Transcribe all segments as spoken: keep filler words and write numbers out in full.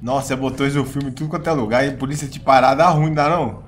Nossa, você botou isso no filme em tudo quanto é lugar e a polícia te parar dá ruim, dá não?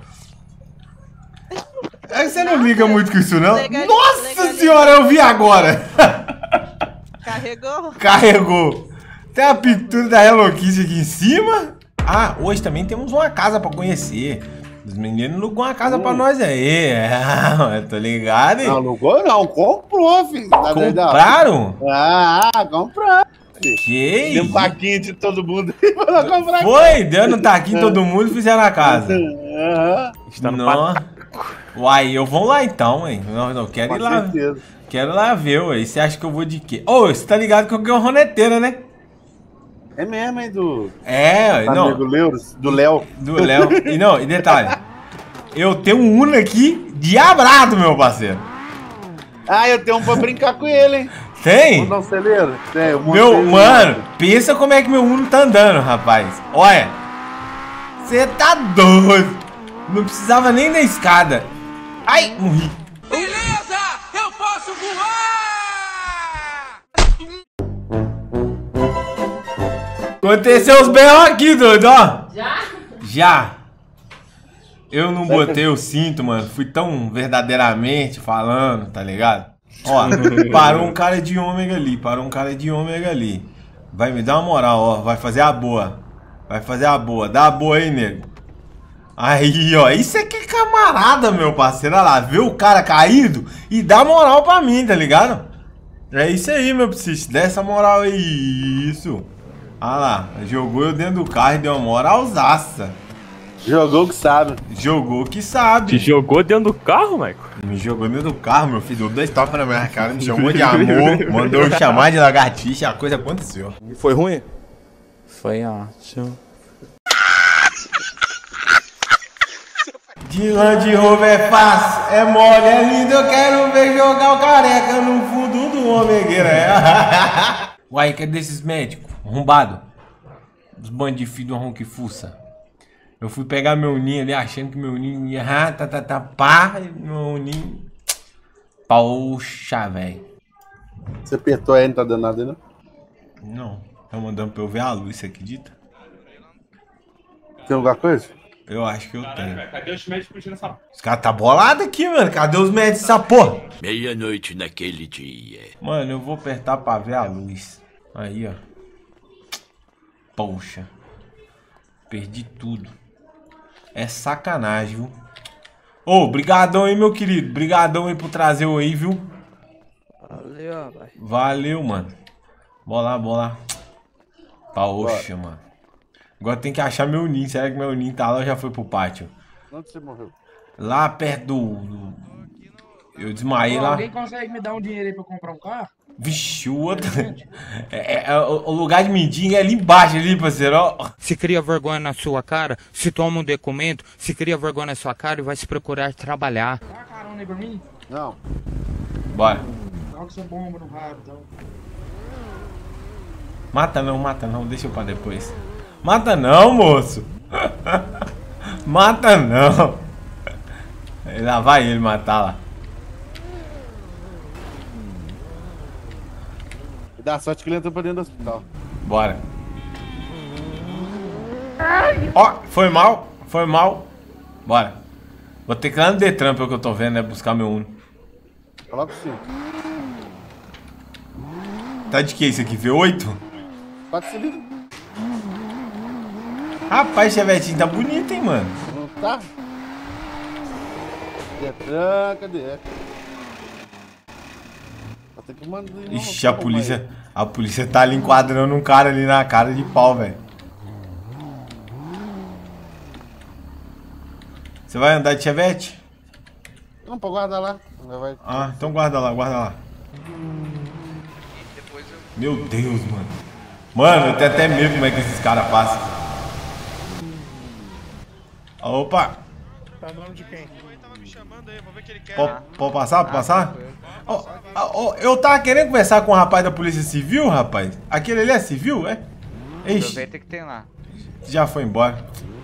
Aí você não liga muito com isso, não? Legal, Nossa legal, senhora, eu vi agora! Carregou? Carregou! Tem a pintura da Hello Kitty aqui em cima. Ah, hoje também temos uma casa pra conhecer. Os meninos alugou uma casa hum. pra nós aí. Ah, tô ligado, hein? Não alugou não, comprou, filho. Compraram? Ah, compraram. Que deu um taquinho de todo mundo pra comprar. Foi, dando um taquinho todo mundo e fizeram a casa. Aham. Está no Uai, eu vou lá então, hein? Não, não quero Com ir lá. certeza. Quero lá ver, ué. Você acha que eu vou de quê? Ô, oh, você tá ligado que eu ganhei uma roneteira, né? É mesmo, hein, do... É, não. Amigo Leuros, do Léo. Do Léo. E não, e detalhe. Eu tenho um Uno aqui diabrado, meu parceiro. Ah, eu tenho um pra brincar com ele, hein? Tem? Vamos dar um celeiro? Tem. Eu meu, mano, pensa como é que meu Uno tá andando, rapaz. Olha. Você tá doido. Não precisava nem da escada. Ai, morri. Beleza, eu posso voar! Aconteceu os B O aqui, doido, ó. Já? Já. Eu não botei o cinto, mano. Fui tão verdadeiramente falando, tá ligado? Ó, parou um cara de ômega ali, parou um cara de ômega ali. Vai me dar uma moral, ó. Vai fazer a boa. Vai fazer a boa. Dá a boa aí, nego. Aí, ó. Isso aqui é camarada, meu parceiro. Olha lá, vê o cara caído e dá moral pra mim, tá ligado? É isso aí, meu psico. Dá essa moral aí. Isso. Olha lá. Jogou eu dentro do carro e deu uma moralzaça. Jogou que sabe. Jogou que sabe. Te jogou dentro do carro, Michael? Me jogou dentro do carro, meu filho. Deu dois toques na minha cara, me chamou de amor, mandou eu chamar de lagartixa, a coisa aconteceu. E foi ruim? Foi ótimo. De Land Rover é fácil, é mole, é lindo, eu quero ver jogar o careca no fundo do omegueira. Uai, cadê esses médicos? Arrombado. Os bandidos filhos do ronco e fuça. Eu fui pegar meu ninho ali, achando que meu ninho ia... Ah, tá, tá, tá, pá, meu ninho... Poxa, velho. Você apertou aí, não tá dando nada aí, não? Não, tá mandando pra eu ver a luz, você acredita? Tem alguma coisa? Eu acho que eu tenho. Véio, cadê os médicos tirando essa... Os caras tá bolado aqui, mano. Cadê os médicos dessa porra? Meia-noite naquele dia. Mano, eu vou apertar pra ver a luz. Aí, ó. Poxa. Perdi tudo. É sacanagem, viu? Ô, oh, brigadão aí, meu querido. Brigadão aí por trazer o aí, viu? Valeu, rapaz. Valeu, mano. Bora lá, bora lá. Poxa, mano. Agora tem que achar meu ninho. Será que meu ninho tá lá ou já foi pro pátio? Onde você morreu? Lá perto do... do... Eu desmaiei. Ô, lá. Alguém consegue me dar um dinheiro aí pra eu comprar um carro? Vixe, o outro... É, é, é, o lugar de mendigo é ali embaixo, ali, parceiro. Ó. Se cria vergonha na sua cara, se toma um documento, se cria vergonha na sua cara e vai se procurar trabalhar. Dá uma carona aí pra mim? Não. Bora. Dá com essa bomba no rabo, então. Mata não, mata não. Deixa eu pra depois. Mata não, moço. Mata não. Lá vai ele matar lá. Dá sorte que ele entrou pra dentro do hospital. Bora. Ó, oh, foi mal. Foi mal. Bora. Vou ter que ir lá no Detran, pelo que eu tô vendo, né? Buscar meu Uno. Coloca o cinto. Tá de que isso aqui? V oito? Quatro cilindros. Rapaz, Chevetinho tá bonito, hein, mano? Não tá? Detran, cadê? Tem que mandar. Ixi, a polícia. A polícia tá ali enquadrando um cara ali na cara de pau, velho. Você vai andar de Chevette? Não, pra guardar lá. Vai... Ah, então guarda lá, guarda lá. Meu Deus, mano. Mano, eu tenho até medo como é que esses caras passam. Opa! Tá no nome de quem? Pode, pode passar? Pode passar? Oh, oh, eu tava querendo conversar com o rapaz da Polícia Civil, rapaz. Aquele ali é civil, é? Ixi. Aproveita que tem lá. Já foi embora.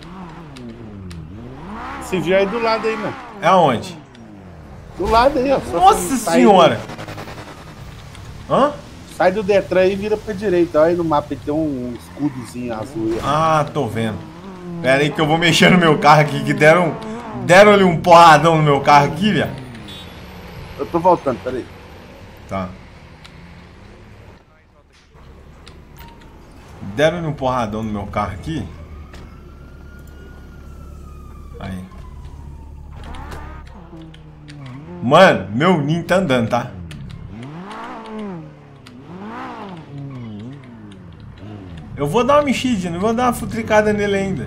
Civil aí do lado aí, mano. É aonde? Do lado aí, ó. Nossa senhora! Hã? Sai do Detran e vira pra direita. Olha aí no mapa tem um escudozinho azul aí. Ah, tô vendo. Pera aí que eu vou mexer no meu carro aqui, que deram, deram ali um porradão no meu carro aqui, velho. Eu tô voltando, pera aí. Tá. Deram um porradão no meu carro aqui. Aí. Mano, meu ninho tá andando, tá? Eu vou dar uma mexida, não vou dar uma futricada nele ainda.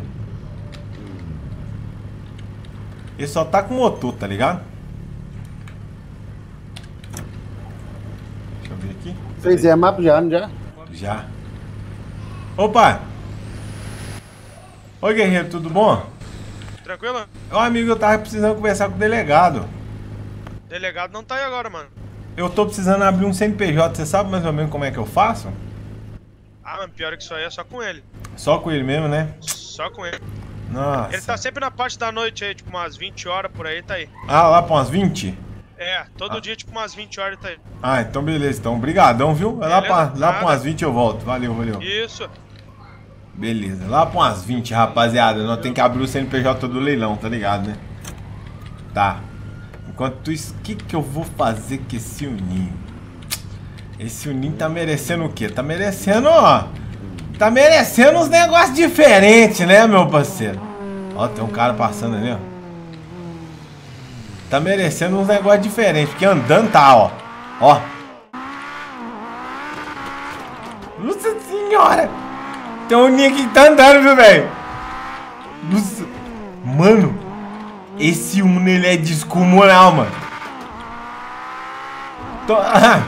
Ele só tá com motor, tá ligado? Deixa eu ver aqui. Fez é mapa já, não já? Já. Opa! Oi, guerreiro, tudo bom? Tranquilo? Ó, amigo, eu tava precisando conversar com o delegado. Delegado não tá aí agora, mano. Eu tô precisando abrir um C N P J, você sabe mais ou menos como é que eu faço? Ah, mano, pior que isso aí é só com ele. Só com ele mesmo, né? Só com ele. Nossa. Ele tá sempre na parte da noite aí, tipo umas vinte horas por aí, tá aí. Ah, lá pra umas vinte? É, todo ah. dia, tipo umas vinte horas tá aí. Ah, então beleza, então. Brigadão, viu? Lá pra, lá pra umas vinte eu volto. Valeu, valeu. Isso. Beleza, lá pra umas vinte, rapaziada. Nós temos que abrir o C N P J do leilão, tá ligado, né? Tá. Enquanto isso, o que que eu vou fazer com esse uninho? Esse uninho tá merecendo o quê? Tá merecendo, ó. Tá merecendo uns negócios diferentes, né, meu parceiro? Ó, tem um cara passando ali, ó. Tá merecendo uns negócios diferentes, porque andando tá, ó. Ó. Nossa senhora! Tem um uninho aqui que tá andando, viu, velho? Nossa. Mano. Esse Uno, ele é descomunal, mano. Tô... Ah.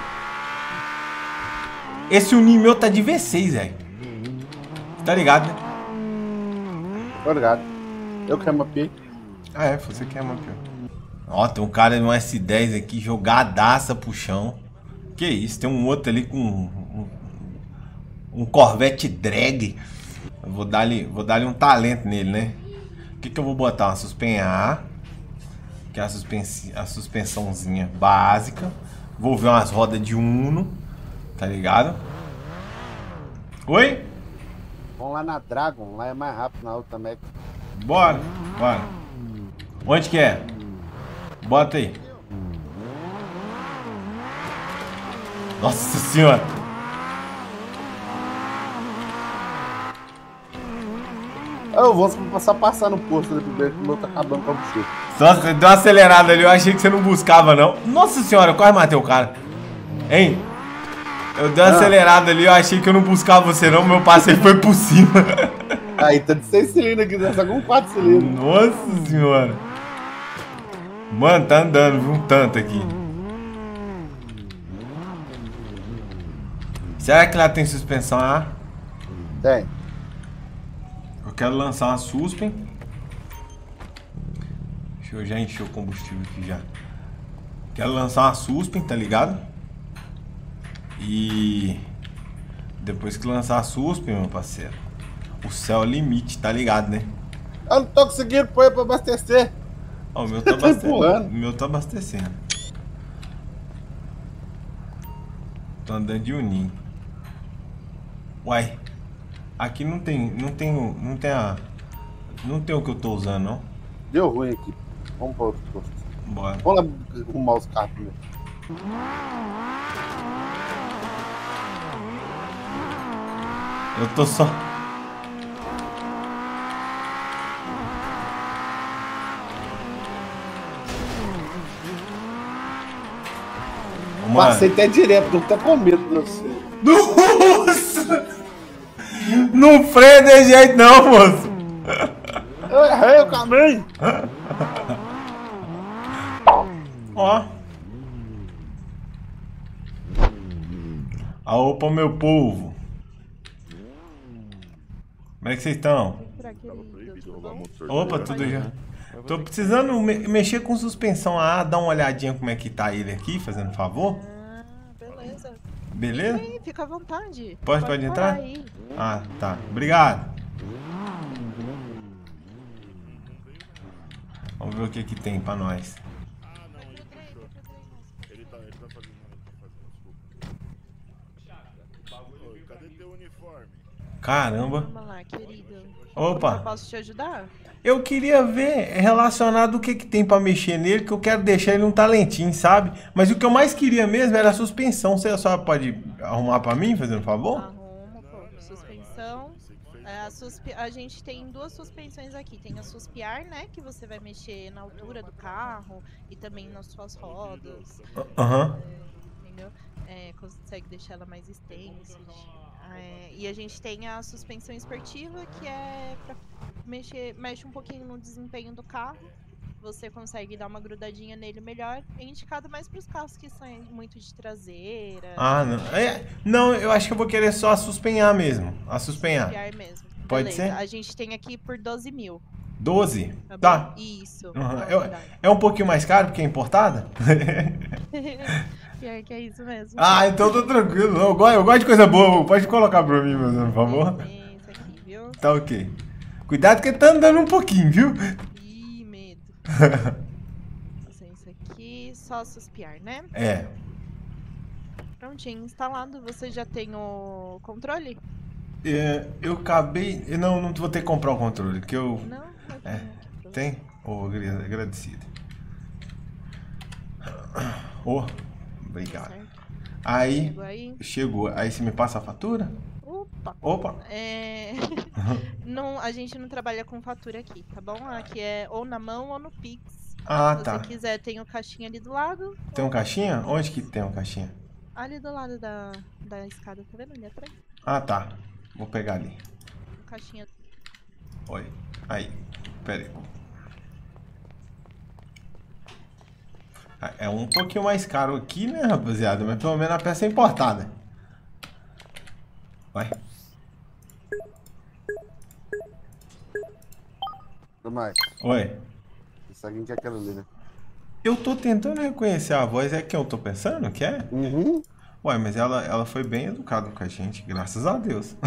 Esse Uninho meu tá de V seis, velho. Tá ligado, né? Tô ligado. Eu quero mapear. Ah, é, você quer mapear. Ó, tem um cara no S dez aqui, jogadaça pro chão. Que isso, tem um outro ali com um, um, um Corvette drag. Eu vou dar-lhe vou dar-lhe um talento nele, né? O que que eu vou botar? Uma suspensão, que é a, suspensi a suspensãozinha básica. Vou ver umas rodas de Uno, tá ligado? Oi? Vamos lá na Dragon, lá é mais rápido na outra Mac. Bora, bora. Onde que é? Bota aí. Nossa senhora. Eu vou passar passar no posto ali primeiro, que o meu tá acabando com você. Nossa, você deu uma acelerada ali, eu achei que você não buscava, não. Nossa senhora, eu quase matei o cara. Hein? Eu dei uma ah. acelerada ali, eu achei que eu não buscava você, não. Meu passeio foi por cima. Aí, tá de seis cilindros aqui, tá com quatro cilindros. Nossa senhora. Mano, tá andando, viu? Um tanto aqui. Será que lá tem suspensão A? Tem. Eu quero lançar uma suspen. Deixa eu já encher o combustível aqui já. Quero lançar uma suspen, tá ligado? E depois que lançar a suspen, meu parceiro, o céu é o limite, tá ligado, né? Eu não tô conseguindo pôr pra abastecer. Ó, o meu tá abastecendo. O meu tá abastecendo. Tô andando de uninho. Uai. Aqui não tem, não tem, não tem a, não tem o que eu tô usando, não. Deu ruim aqui. Vamos pra outro posto. Bora. Vamos lá arrumar os carros primeiro. Eu tô só... Mano. Passei até direto, não tá com medo de você. Nossa! Não freia de jeito não, moço! Eu errei o caminho! Ó. A opa, meu povo. Como é que vocês estão? Opa, tudo já. Tô precisando me mexer com suspensão A, dar uma olhadinha como é que tá ele aqui, fazendo favor. Ah, beleza. Beleza? Sim, fica à vontade. Pode, pode, pode entrar? Aí. Ah, tá. Obrigado. Vamos ver o que que tem pra nós. Caramba. Vamos lá, querido. Opa. Eu posso te ajudar? Eu queria ver relacionado o que, que tem pra mexer nele, que eu quero deixar ele um talentinho, sabe? Mas o que eu mais queria mesmo era a suspensão. Você só pode arrumar pra mim, fazendo um favor? Arrumo, pô. Suspensão. É, a, suspe... a gente tem duas suspensões aqui. Tem a suspiar, né? Que você vai mexer na altura do carro e também nas suas rodas. Aham. É, entendeu? É, consegue deixar ela mais extensa. É, e a gente tem a suspensão esportiva, que é pra mexer, mexe um pouquinho no desempenho do carro. Você consegue dar uma grudadinha nele melhor. É indicado mais para os carros que são muito de traseira. Ah, não. É, não, eu acho que eu vou querer só a suspenhar mesmo. A suspenhar. Suspenhar mesmo. Pode Beleza. ser? A gente tem aqui por doze mil. doze? Tá. Tá. Bom? Isso. Uhum. Tá, Eu, é um pouquinho mais caro porque é importada? Pior que é isso mesmo. Ah, então tô tranquilo. Eu gosto, eu gosto de coisa boa. Pode colocar pra mim, meu Deus, por favor. Isso aqui, viu? Tá ok. Cuidado que tá andando um pouquinho, viu? Ih, medo. Isso aqui, só suspiar, né? É. Prontinho, instalado. Você já tem o controle? É, eu acabei... Não, não vou ter que comprar o controle, que eu... Não? Eu É, tenho aqui pra você. tem? Oh, agradecido. Oh, obrigado. Certo. Aí, Chegou aí? chegou. Aí você me passa a fatura? Opa! Opa! É... não, a gente não trabalha com fatura aqui, tá bom? Aqui é ou na mão ou no Pix. Ah, Se tá. você quiser, tem o caixinha ali do lado. Tem um caixinha? Onde que tem um caixinha? Ali do lado da, da escada, tá vendo ali atrás? Ah, tá. Vou pegar ali. O caixinha. Oi. Aí. Pera aí. Ah, é um pouquinho mais caro aqui, né, rapaziada? Mas pelo menos a peça é importada. Vai. Tomás, Oi. isso aqui que é aquela ali, né? Eu tô tentando reconhecer a voz. É quem eu tô pensando que é? Uhum. Ué, mas ela, ela foi bem educada com a gente, graças a Deus.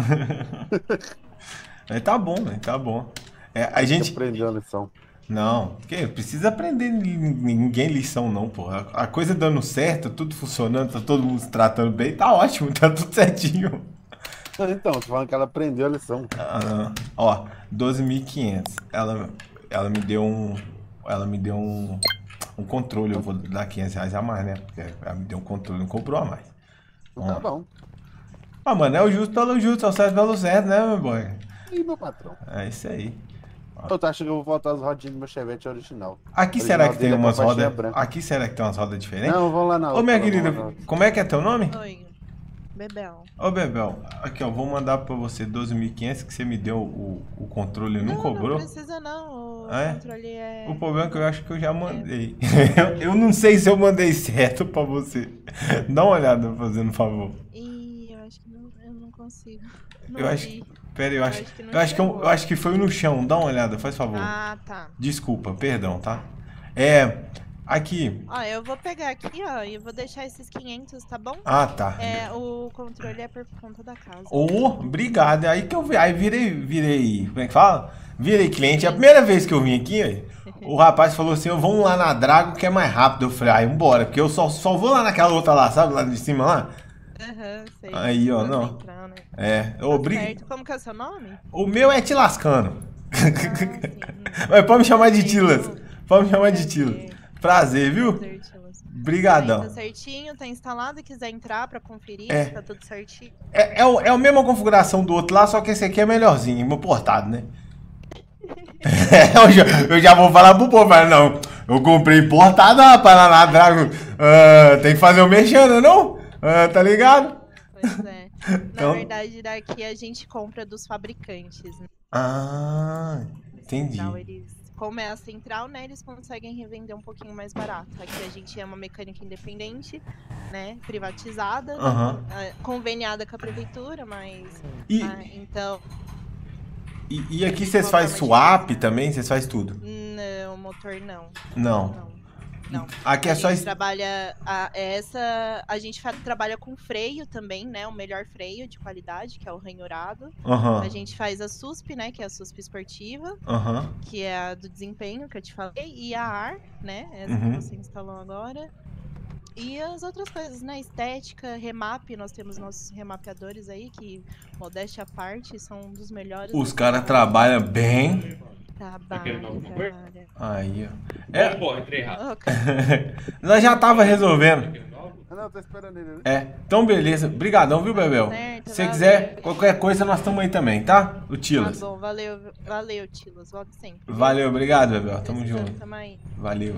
Mas tá bom, né? Tá bom. É, a gente... Aprendeu a lição. Não, que precisa aprender ninguém lição não, porra. A coisa dando certo, tudo funcionando, tá todo mundo se tratando bem, tá ótimo, tá tudo certinho. Então, tô falando que ela aprendeu a lição. Ah, ó, doze mil e quinhentos. Ela, ela me deu um... Ela me deu um... Um controle, eu vou dar quinhentos reais a mais, né? Porque ela me deu um controle, não comprou a mais. Tá bom. Ah, mano, é o justo pelo justo, é o certo pelo certo, né, meu boy? E meu patrão? É isso aí. Eu tô achando que eu vou voltar as rodinhas do meu Chevette original. Aqui Original será que tem dele é com a umas faixinha rodas... branca. Aqui será que tem umas rodas diferentes? Não, vamos lá na outra. Ô, minha vamos querida, lá na outra. como é que é teu nome? Oi, Bebel. Ô, Bebel, aqui ó, vou mandar pra você doze mil e quinhentos que você me deu o, o controle e não, Não, cobrou. não precisa não, o Ah, é? controle é... O problema é que eu acho que eu já mandei. eu, eu não sei se eu mandei certo pra você. Dá uma olhada fazendo um favor. Ih, eu acho que não, eu não consigo. Não Eu acho vi. Pera aí, eu Eu acho, acho que não eu, acho que eu, chegou. eu acho que foi no chão. Dá uma olhada, faz favor. Ah, tá. Desculpa, perdão, tá? É, aqui. Ó, eu vou pegar aqui, ó, e eu vou deixar esses quinhentos, tá bom? Ah, tá. É, o controle é por conta da casa. Ô, obrigado. Aí que eu vi, aí virei, virei, como é que fala? Virei cliente. É a primeira vez que eu vim aqui, aí, o rapaz falou assim, vamos lá na Drago que é mais rápido. Eu falei, ah, vambora, porque eu só, só vou lá naquela outra lá, sabe? Lá de cima lá. Aham, sei. Aí, ó, Pra não. entrar, né? É, Tá obrigado. certo. Como que é o seu nome? O meu é te lascando. Ah, sim. Mas pode me chamar de Sei, Tilas. não. Pode me chamar de Prazer. Tilas. Prazer, viu? Prazer, Tilas. Brigadão. Aí tá certinho, tá instalado, quiser entrar pra conferir É. se tá tudo certinho. É, é, o- é a mesma configuração do outro lá, só que esse aqui é melhorzinho, importado, né? eu, já, eu já vou falar pro povo, mas não. Eu comprei importado, rapaz, lá na Drago. Ah, tem que fazer o mexendo, não? Ah, tá ligado? Pois é. Na Então- verdade, daqui a gente compra dos fabricantes, né? Ah, entendi. Então, eles, como é a central, né, eles conseguem revender um pouquinho mais barato. Aqui a gente é uma mecânica independente, né, privatizada, Aham. ah, conveniada com a prefeitura, mas... E, ah, então, e, e aqui vocês fazem swap também? Vocês fazem tudo? não, motor não. Não. Não. Não. Aqui é a só... gente es- trabalha a, essa a gente fa- trabalha com freio também, né? O melhor freio de qualidade, que é o ranhurado. Aham, A gente faz a S U S P, né? Que é a S U S P esportiva, aham. que é a do desempenho que eu te falei, e a A R, né? Essa Uhum. que você instalou agora. E as outras coisas, né? Estética, remap, nós temos nossos remapeadores aí, que, modéstia à parte, são um dos melhores. Os caras trabalham bem. Trabalha, trabalha. Aí, ó. É. Pô, entrei errado. Ô, cara. Nós já tava resolvendo. Ah, não, tô esperando ele, né? É. Então, beleza. Brigadão, viu, Bebel? Certo, Se você valeu. quiser, qualquer coisa, nós estamos aí também, tá? O Tá Tilas. bom, valeu, valeu, Tilas. Volte sempre. Valeu, obrigado, Bebel. Tamo Precisando, junto. tamo aí. Valeu.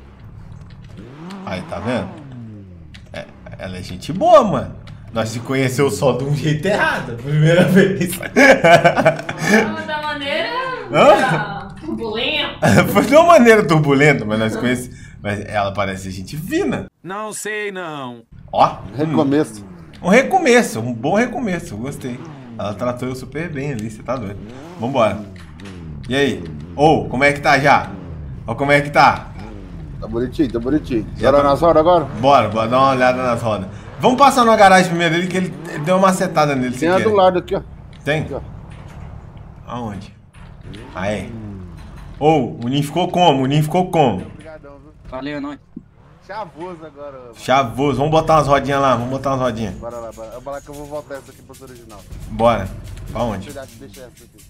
Aí, tá vendo? É, ela é gente boa, mano. Nós se conheceu só de um jeito errado, primeira vez. Da maneira Hã? turbulenta. Foi de uma maneira turbulenta, mas nós conhecemos. Mas ela parece gente fina. Não sei não. Ó. Recomeço. Um, um recomeço, um bom recomeço. Eu gostei. Ela tratou eu super bem ali, você tá doido. Vambora. E aí? Ô, oh, como é que tá já? Ó, como é que tá? Tá bonitinho, tá bonitinho. Já Bora tá- nas horas agora? Bora, bora dar uma olhada nas rodas. Vamos passar na garagem primeiro ali, que ele, ele deu uma macetada nele. se Tem a quer. do lado aqui, ó. Tem? Aqui, ó. Aonde? Ah, é. Ô, o Ninho ficou como? O Ninho ficou como? Obrigadão, viu? Valeu, não. Chavoso agora. mano. Chavoso. Vamos botar umas rodinhas lá, vamos botar umas rodinhas. Bora lá, bora. Bora que eu vou voltar essa aqui pro original. Bora. Pra onde? Cuidado, deixa essa aqui.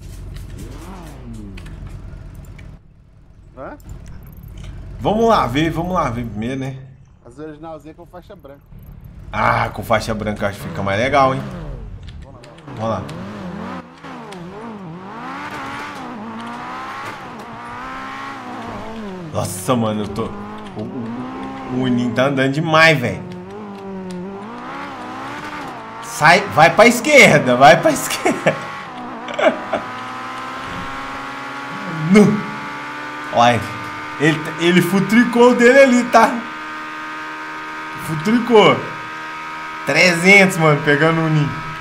Hã? Vamos lá ver, vamos lá ver primeiro, né? As originalzinhas com faixa branca. Ah, com faixa branca acho que fica mais legal, hein? Vamos lá. Nossa, mano, eu tô... O, o, o Ninho tá andando demais, velho. Sai, vai pra esquerda, vai pra esquerda. Nu. Olha, ele, ele futricou o dele ali, tá? Futricou. trezentos, mano, pegando o Ninho.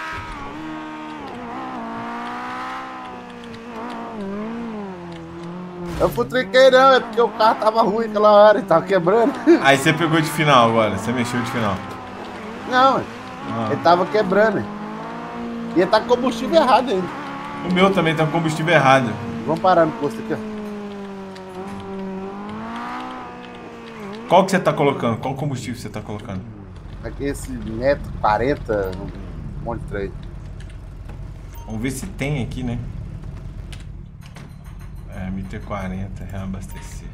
Eu futriquei não, é porque o carro tava ruim aquela hora e tava quebrando. Aí você pegou de final agora, você mexeu de final. Não, Ah. ele tava quebrando. E ele tá com combustível errado ainda. O meu também tá com combustível errado. Vamos parar no posto aqui, ó. Qual que você tá colocando? Qual combustível você tá colocando? Aqui esse metro quarenta, um monte de trem. Vamos ver se tem aqui, né? É, M T quarenta, reabastecer.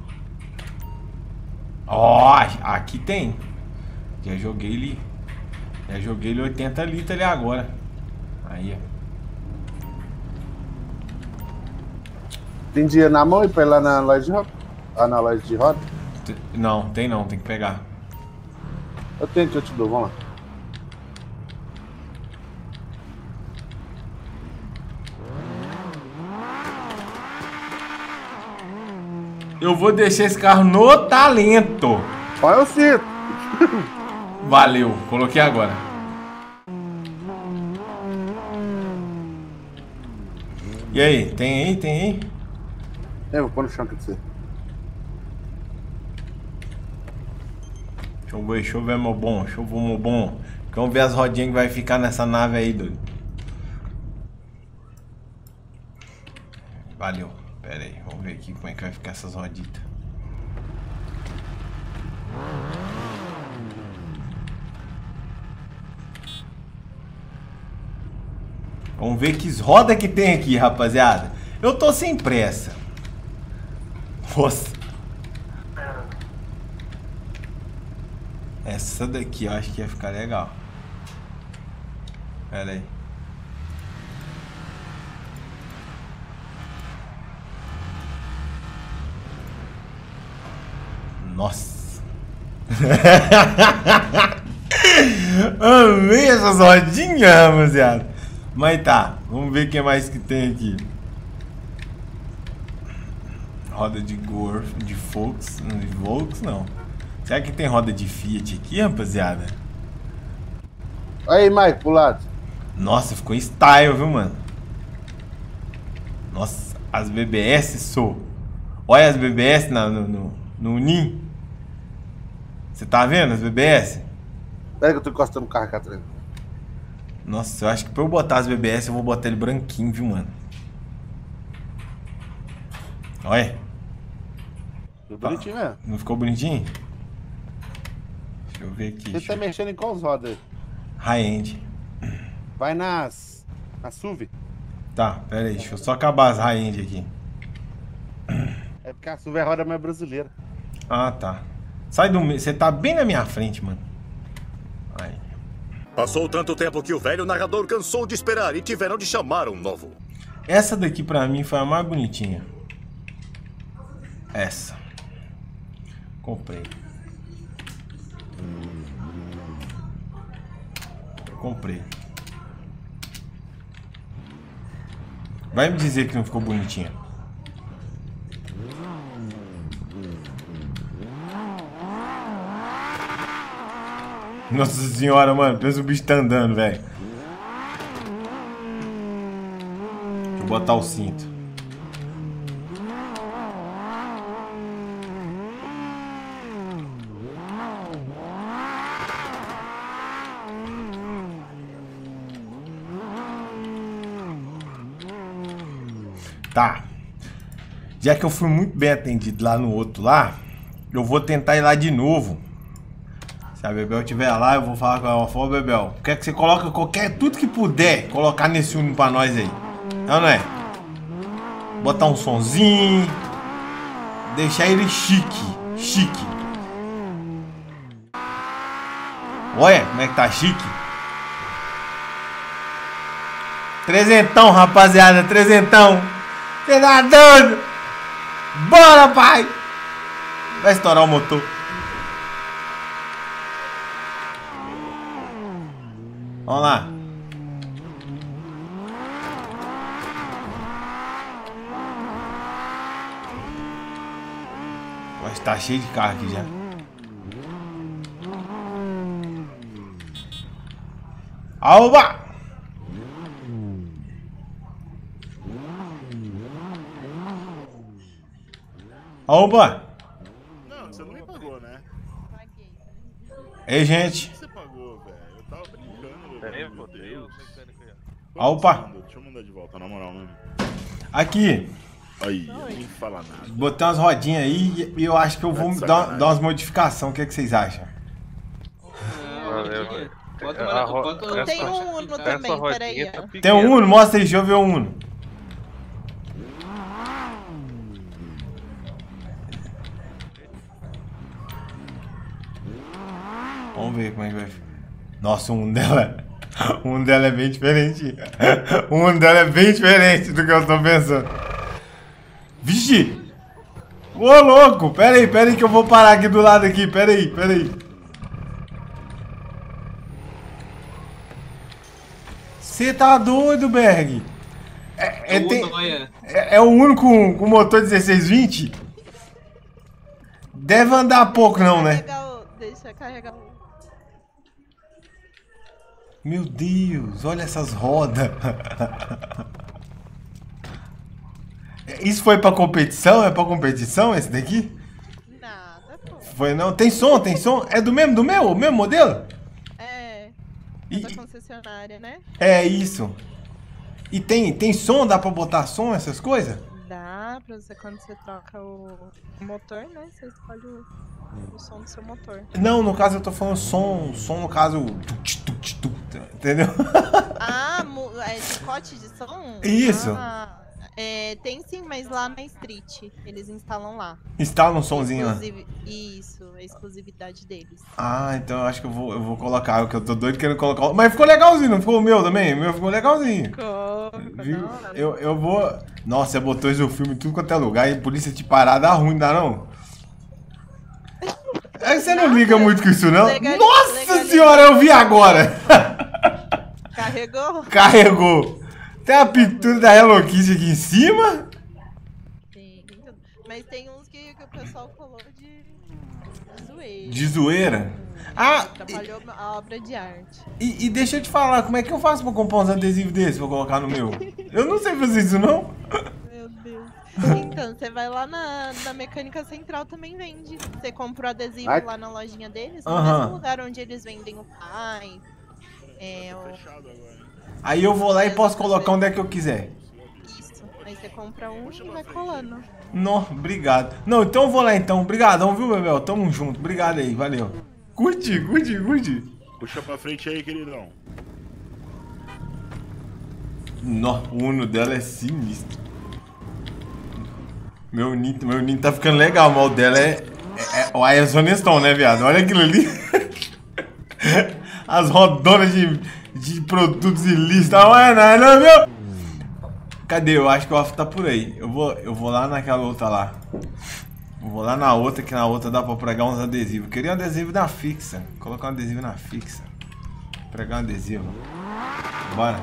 Ó, aqui tem. Já joguei ele. Já joguei ele oitenta litros ali agora. Aí, ó. Tem dinheiro na mão e pra ir lá na loja de roda? Ah, na loja de roda? Te- Não, tem não, tem que pegar. Eu tenho que eu te dou, vamos lá. Eu vou deixar esse carro no talento. Olha o cinto. Valeu, coloquei agora. E aí, tem aí, tem aí? É, vou pôr no chão aqui pra você. Deixa eu ver, deixa eu ver, meu bom, deixa eu ver, meu bom. Vamos ver as rodinhas que vai ficar nessa nave aí, doido. Valeu. Pera aí, vamos ver aqui como é que vai ficar essas roditas. Vamos ver que roda que tem aqui, rapaziada. Eu tô sem pressa. Nossa. Essa daqui eu acho que ia ficar legal. Pera aí. Nossa. Amei essas rodinhas, rapaziada. Mas tá, vamos ver o que mais que tem aqui. Roda de Golf, de Volks, de Volks não. Será que tem roda de Fiat aqui, rapaziada? Aí, Mike, pro lado. Nossa, ficou em style, viu, mano? Nossa, as B B S sou. Olha as B B S na, no, no, no Ninho. Você tá vendo as B B S? Pera que eu tô encostando o carro aqui atrás. Nossa, eu acho que pra eu botar as B B S eu vou botar ele branquinho, viu, mano? Olha. Ficou bonitinho mesmo. Não ficou bonitinho? Deixa eu ver aqui. Você tá mexendo em quais rodas? High-end. Vai nas... na S U V. Tá, pera aí, deixa eu só acabar as high-end aqui. É porque a S U V é a roda mais brasileira. Ah, tá. Sai do meio, você tá bem na minha frente, mano. Aí. Passou tanto tempo que o velho narrador cansou de esperar e tiveram de chamar um novo. Essa daqui pra mim foi a mais bonitinha. Essa. Comprei. Comprei. Vai me dizer que não ficou bonitinha. Nossa senhora, mano. Pensa o bicho tá andando, velho. Deixa eu botar o cinto. Tá. Já que eu fui muito bem atendido lá no outro lá, eu vou tentar ir lá de novo. Se a Bebel estiver lá, eu vou falar com ela. Fala, Bebel, quer que você coloque qualquer, tudo que puder colocar nesse Uno pra nós aí. Não, não é? Botar um sonzinho. Deixar ele chique. Chique. Olha como é que tá chique. Trezentão, rapaziada. Trezentão. Você tá doido? Bora, pai! Vai estourar o motor. Vamos lá. Mas tá cheio de carro aqui já. Alba! Alba! Não, você não me pagou, né? Ei, gente. Você pagou, velho. Eu tava brincando, velho. Meu Deus. Opa! Deixa eu mandar de volta, na moral, mano. Aqui. Aí, nem fala nada. Botei umas rodinhas aí e eu acho que eu vou Tá de dar, sacanagem. dar umas modificações. O que, é que vocês acham? Valeu. Bota A uma- ro- bota essa- Tem um Uno essa também, rodinha peraí. tá ó. Tem um Uno? Mostra aí, deixa eu ver o Uno. Vamos ver como é que vai ficar. Nossa, o Uno dela, o Uno dela é bem diferente. O Uno dela é bem diferente do que eu tô pensando. Vixe! Ô, louco! Pera aí, pera aí que eu vou parar aqui do lado aqui. Pera aí, pera aí. Você tá doido, Berg? É, é, O tem- Noia. é, é o Uno com, com motor dezesseis vinte? Deve andar pouco não, né? Carregar o- Deixa carregar o... Meu Deus, olha essas rodas. Isso foi pra competição? É pra competição esse daqui? Nada, pô. Foi não? Tem som, tem som? É do mesmo, do meu? O mesmo modelo? É. E- Da concessionária, né? É isso. E tem, tem som? Dá pra botar som, essas coisas? Dá pra você, quando você troca o o motor, né? Você escolhe o, o som do seu motor. Não, no caso eu tô falando som, som no caso... tuc, tuc, tuc, Entendeu? Ah, mu- é chicote de som? Isso. Ah, é, tem sim, mas lá na Street. Eles instalam lá. Instala um sonzinho lá. Exclusivi- Isso, é exclusividade deles. Ah, então eu acho que eu vou, eu vou colocar, o que eu tô doido querendo colocar. Mas ficou legalzinho, não ficou o meu também? O meu ficou legalzinho. Ficou, ficou Viu? da hora. Eu, eu vou... Nossa, você botou isso no filme em tudo quanto é lugar e a polícia te parar, dá ruim, dá não? É, você não liga muito com isso, não? Legali- Nossa legaliza- senhora, eu vi agora! Carregou? Carregou. Tem a pintura da Hello Kitty aqui em cima. Tem, tem tudo. Mas tem uns que, que o pessoal colou de, de zoeira. De zoeira? Ah, Atrapalhou a obra de arte. e, e deixa eu te falar, como é que eu faço pra comprar uns adesivos desses pra colocar no meu? Eu não sei fazer isso, não. Meu Deus. Então, você vai lá na, na Mecânica Central, também vende. Você compra o adesivo Ai. lá na lojinha deles, no Aham. mesmo lugar onde eles vendem o pai. É, o... Aí eu vou lá e posso colocar onde é que eu quiser. Isso. Aí você compra um e vai colando. Não, obrigado. Não, então eu vou lá então. Obrigadão, viu, Bebel? Tamo junto. Obrigado aí, valeu. Curte, curte, curte. Puxa pra frente aí, queridão. Nó, o Uno dela é sinistro. Meu Ninho, meu Ninho tá ficando legal, mas o dela é... é, é o Ayrton Stone, né, viado? Olha aquilo ali. As rodonas de, de produtos ilícitos. Não é nada, meu. Cadê? Eu acho que o off tá por aí. Eu vou, eu vou lá naquela outra lá. Eu vou lá na outra, que na outra dá pra pregar uns adesivos. Eu queria um adesivo na fixa. Colocar um adesivo na fixa. Pregar um adesivo. Bora.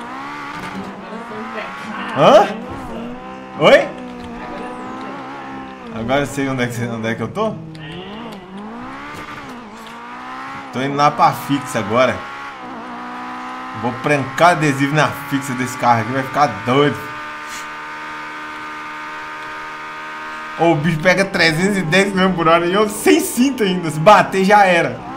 Hã? Oi? Agora eu sei onde é que, onde é que eu tô? Tô indo lá pra fixa agora. Vou prancar adesivo na fixa desse carro aqui, vai ficar doido. Oh, o bicho pega trezentos e dez quilômetros por hora e eu sem cinto ainda. Se bater já era.